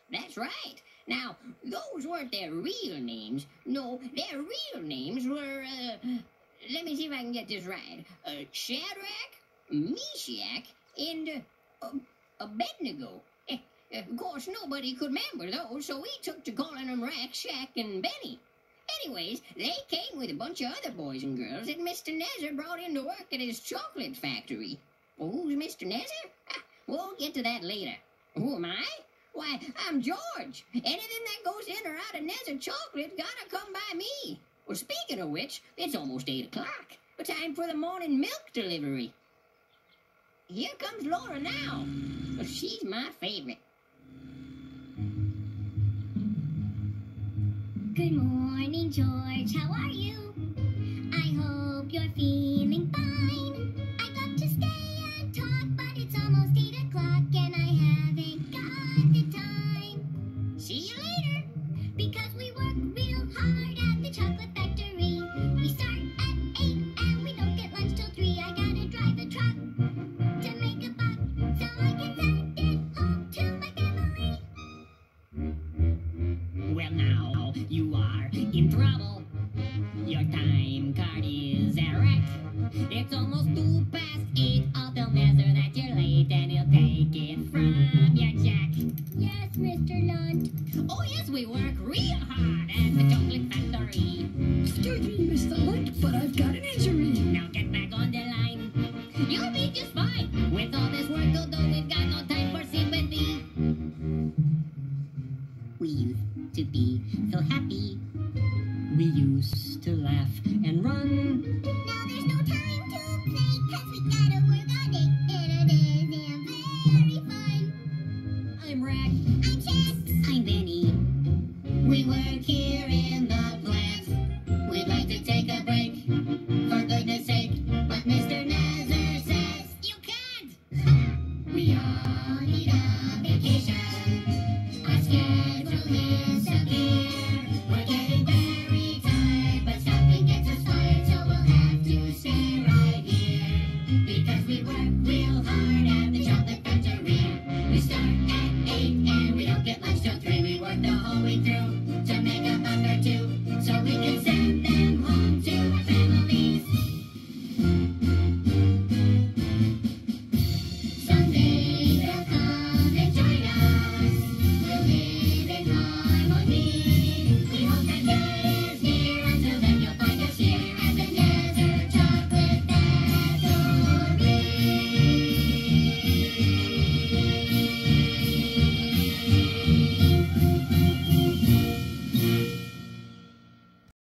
That's right. Now, those weren't their real names. No, their real names were, let me see if I can get this right. Shadrach, Meshach, and Abednego. Of course, nobody could remember those, so we took to calling them Rack, Shack, and Benny. Anyways, they came with a bunch of other boys and girls that Mr. Nezzer brought in to work at his chocolate factory. Well, who's Mr. Nezzer? We'll get to that later. Who am I? Why, I'm George. Anything that goes in or out of Nezzer chocolate gotta come by me. Well, speaking of which, it's almost 8 o'clock. Time for the morning milk delivery. Here comes Laura now. Well, she's my favorite. Good morning, George. How are you? I hope you're feeling fine. I'd love to stay and talk, but it's almost 8 o'clock and I haven't got the time. See you later. Because we work real hard at the chocolate factory. We start at 8 and we don't get lunch till 3. I gotta drive a truck to make a buck so I can send it home to my family. Well, now you are in trouble. Your time card is erect. It's almost 8:02. I'll tell Nezzer that you're late and he'll take it from your check. Yes, Mr. Lunt. Oh, yes, we work real hard at the chocolate factory. Excuse me, Mr. Lunt, but I've got an injury. Now get back on the line. You'll be just fine. With all this work to do, we've got no time for sympathy. We used to be so happy. We used to laugh and run. Now there's no time to play, 'cause we gotta work all day, and it isn't very fun. I'm Rack. I'm Shack. I'm Benny. We work here in the plant. We'd like to take a break, for goodness sake. But Mr. Nezzer says you can't. We all need a vacation. Our schedule is severe. We're getting very tired, but stopping gets us fired, so we'll have to stay right here. Because we work real hard at the chocolate factory. We start at 8